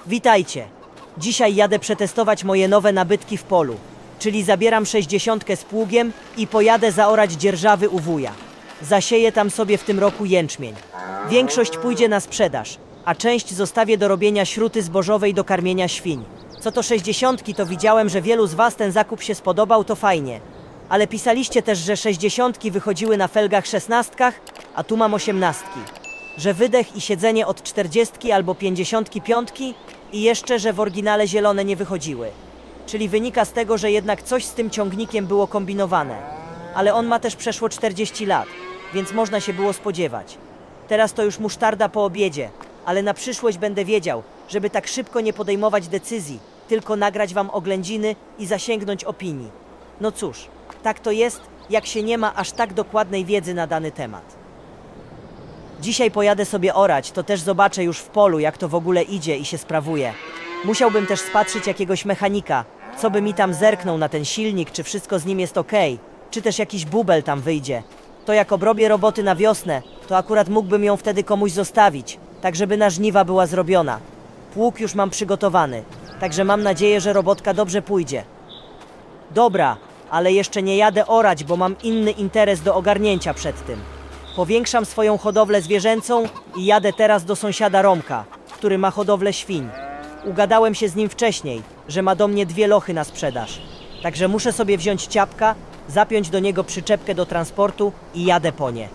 Witajcie! Dzisiaj jadę przetestować moje nowe nabytki w polu, czyli zabieram 60 z pługiem i pojadę zaorać dzierżawy u wuja. Zasieję tam sobie w tym roku jęczmień. Większość pójdzie na sprzedaż, a część zostawię do robienia śruty zbożowej do karmienia świń. Co to 60, to widziałem, że wielu z was ten zakup się spodobał, to fajnie. Ale pisaliście też, że 60 wychodziły na felgach 16, a tu mam 18. Że wydech i siedzenie od 40 albo 55 i jeszcze, że w oryginale zielone nie wychodziły. Czyli wynika z tego, że jednak coś z tym ciągnikiem było kombinowane. Ale on ma też przeszło 40 lat, więc można się było spodziewać. Teraz to już musztarda po obiedzie, ale na przyszłość będę wiedział, żeby tak szybko nie podejmować decyzji, tylko nagrać wam oględziny i zasięgnąć opinii. No cóż, tak to jest, jak się nie ma aż tak dokładnej wiedzy na dany temat. Dzisiaj pojadę sobie orać, to też zobaczę już w polu, jak to w ogóle idzie i się sprawuje. Musiałbym też spatrzyć jakiegoś mechanika, co by mi tam zerknął na ten silnik, czy wszystko z nim jest ok, czy też jakiś bubel tam wyjdzie. To jak obrobię roboty na wiosnę, to akurat mógłbym ją wtedy komuś zostawić, tak żeby na żniwa była zrobiona. Pług już mam przygotowany, także mam nadzieję, że robotka dobrze pójdzie. Dobra, ale jeszcze nie jadę orać, bo mam inny interes do ogarnięcia przed tym. Powiększam swoją hodowlę zwierzęcą i jadę teraz do sąsiada Romka, który ma hodowlę świń. Ugadałem się z nim wcześniej, że ma do mnie 2 lochy na sprzedaż. Także muszę sobie wziąć ciapka, zapiąć do niego przyczepkę do transportu i jadę po nie.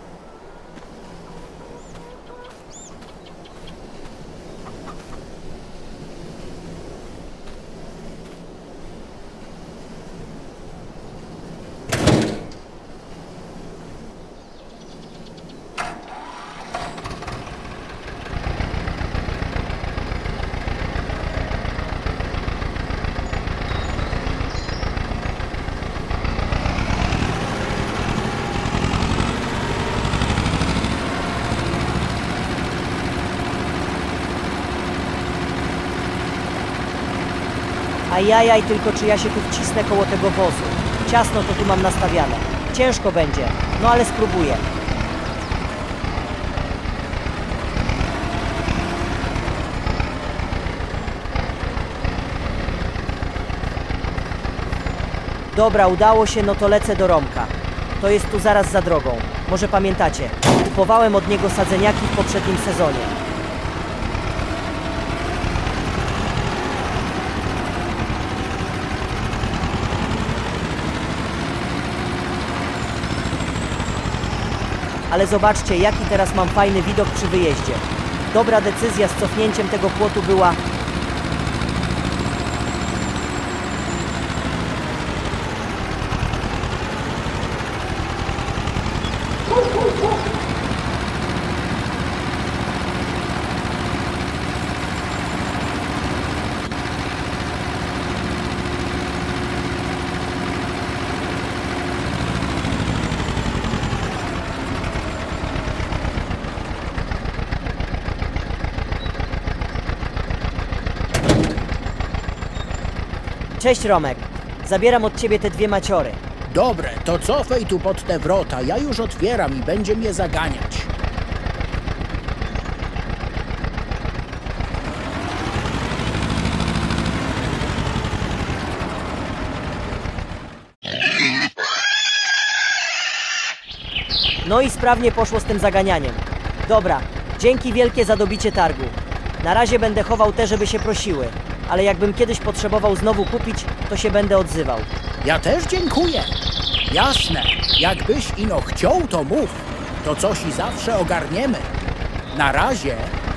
Ajajaj, tylko czy ja się tu wcisnę koło tego wozu. Ciasno to tu mam nastawiane. Ciężko będzie, no ale spróbuję. Dobra, udało się, no to lecę do Romka. To jest tu zaraz za drogą. Może pamiętacie, kupowałem od niego sadzeniaki w poprzednim sezonie. Ale zobaczcie, jaki teraz mam fajny widok przy wyjeździe. Dobra decyzja z cofnięciem tego płotu była. Cześć Romek, zabieram od ciebie te 2 maciory. Dobre, to cofaj tu pod te wrota, ja już otwieram i będzie mnie zaganiać. No i sprawnie poszło z tym zaganianiem. Dobra, dzięki wielkie za dobicie targu. Na razie będę chował te, żeby się prosiły. Ale jakbym kiedyś potrzebował znowu kupić, to się będę odzywał. Ja też dziękuję. Jasne, jakbyś ino chciał, to mów. To coś i zawsze ogarniemy. Na razie.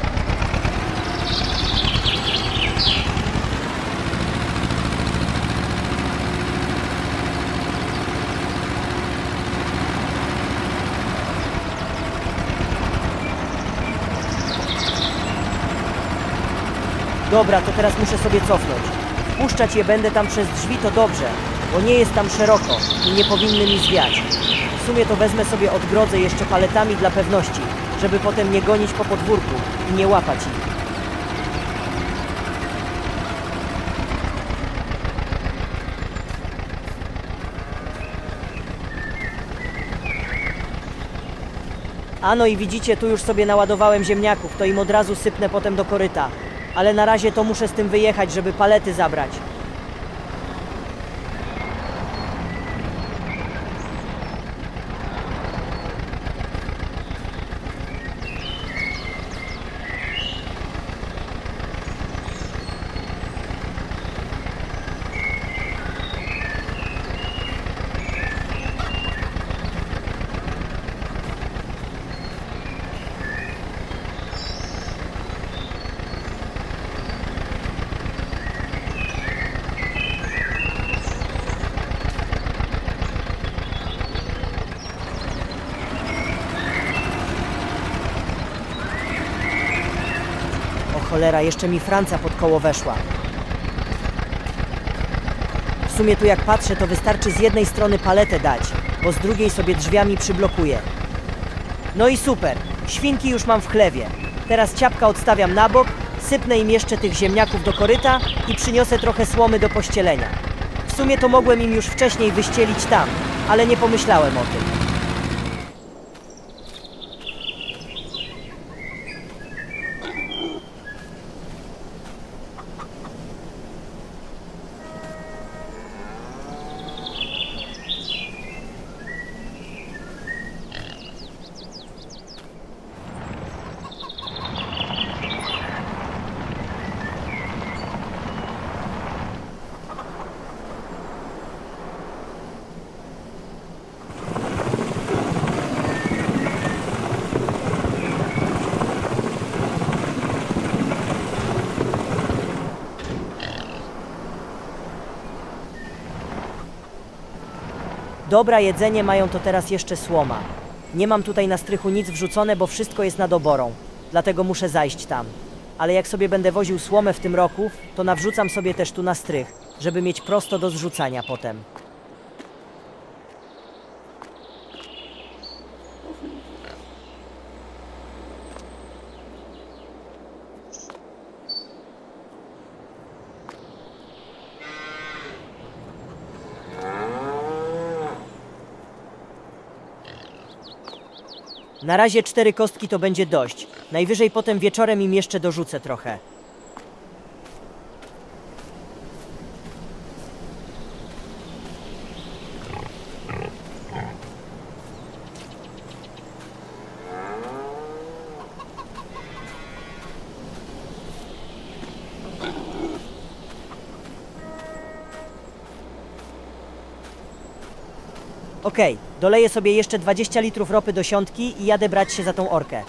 Dobra, to teraz muszę sobie cofnąć. Wpuszczać je będę tam przez drzwi, to dobrze, bo nie jest tam szeroko i nie powinny mi zwiać. W sumie to wezmę sobie odgrodzę jeszcze paletami dla pewności, żeby potem nie gonić po podwórku i nie łapać ich. A no i widzicie, tu już sobie naładowałem ziemniaków, to im od razu sypnę potem do koryta. ale na razie to muszę z tym wyjechać, żeby palety zabrać. Cholera, jeszcze mi Francja pod koło weszła. W sumie tu jak patrzę, to wystarczy z jednej strony paletę dać, bo z drugiej sobie drzwiami przyblokuję. No i super, świnki już mam w chlewie. Teraz ciapka odstawiam na bok, sypnę im jeszcze tych ziemniaków do koryta i przyniosę trochę słomy do pościelenia. W sumie to mogłem im już wcześniej wyścielić tam, ale nie pomyślałem o tym. Dobra, jedzenie mają to teraz jeszcze słoma. Nie mam tutaj na strychu nic wrzucone, bo wszystko jest nad oborą. Dlatego muszę zajść tam. Ale jak sobie będę woził słomę w tym roku, to nawrzucam sobie też tu na strych, żeby mieć prosto do zrzucania potem. Na razie 4 kostki to będzie dość. Najwyżej potem wieczorem im jeszcze dorzucę trochę. Okej, doleję sobie jeszcze 20 litrów ropy do siątki i jadę brać się za tą orkę.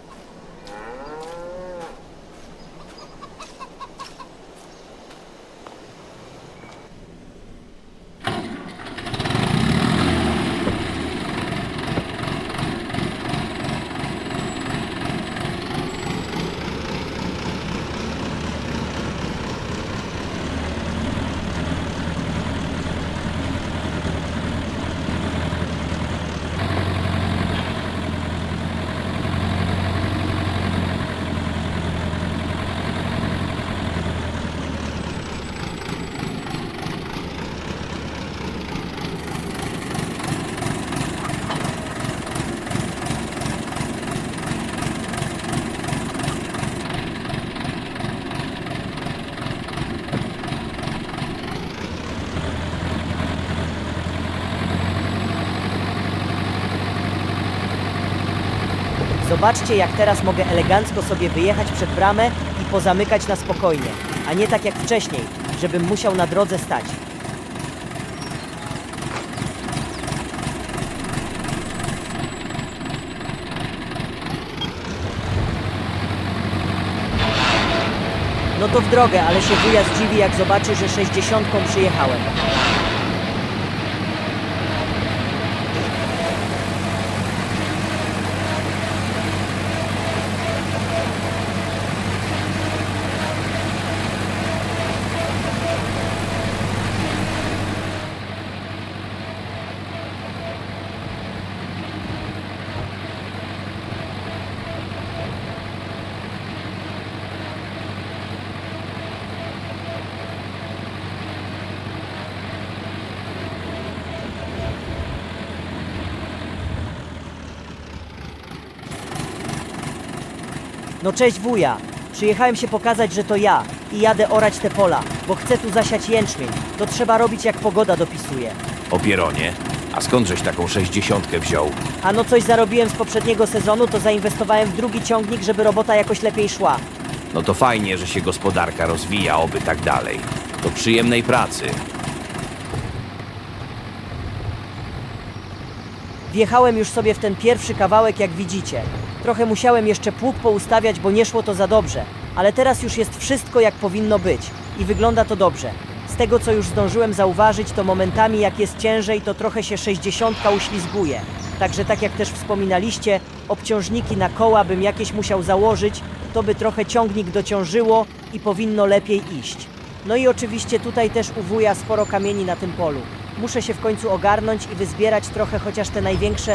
Zobaczcie, jak teraz mogę elegancko sobie wyjechać przed bramę i pozamykać na spokojnie, a nie tak jak wcześniej, żebym musiał na drodze stać. No to w drogę, ale się wuja zdziwi, jak zobaczy, że 60 przyjechałem. No cześć wuja, Przyjechałem się pokazać, że to ja i jadę orać te pola, bo chcę tu zasiać jęczmień. To trzeba robić jak pogoda dopisuje. O Pieronie, a skądżeś taką 60 wziął? A no coś zarobiłem z poprzedniego sezonu, to zainwestowałem w drugi ciągnik, żeby robota jakoś lepiej szła. No to fajnie, że się gospodarka rozwija, oby tak dalej. Do przyjemnej pracy. Wjechałem już sobie w ten pierwszy kawałek, jak widzicie. Trochę musiałem jeszcze pług poustawiać, bo nie szło to za dobrze. Ale teraz już jest wszystko jak powinno być i wygląda to dobrze. Z tego co już zdążyłem zauważyć, to momentami jak jest ciężej, to trochę się 60 uślizguje. Także tak jak też wspominaliście, obciążniki na koła bym jakieś musiał założyć, to by trochę ciągnik dociążyło i powinno lepiej iść. No i oczywiście tutaj też u wuja sporo kamieni na tym polu. Muszę się w końcu ogarnąć i wyzbierać trochę chociaż te największe.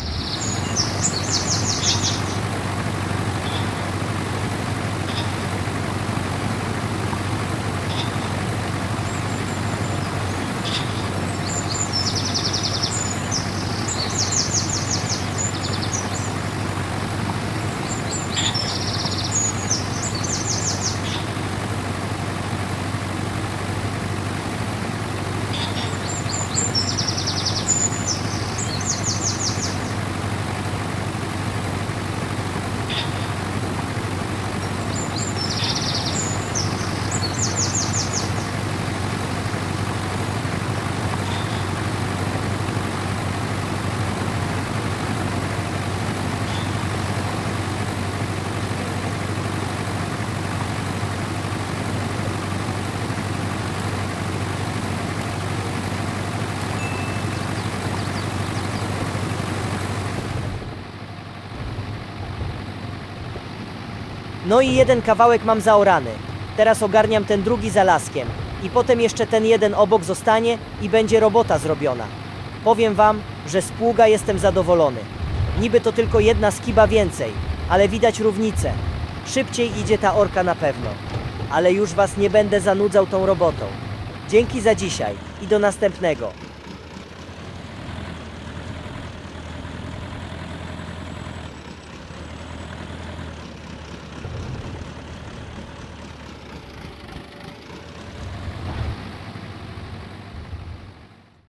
No i jeden kawałek mam zaorany. Teraz ogarniam ten drugi za laskiem. I potem jeszcze ten jeden obok zostanie i będzie robota zrobiona. Powiem wam, że z pługa jestem zadowolony. Niby to tylko jedna skiba więcej, ale widać różnicę. Szybciej idzie ta orka na pewno. Ale już was nie będę zanudzał tą robotą. Dzięki za dzisiaj i do następnego.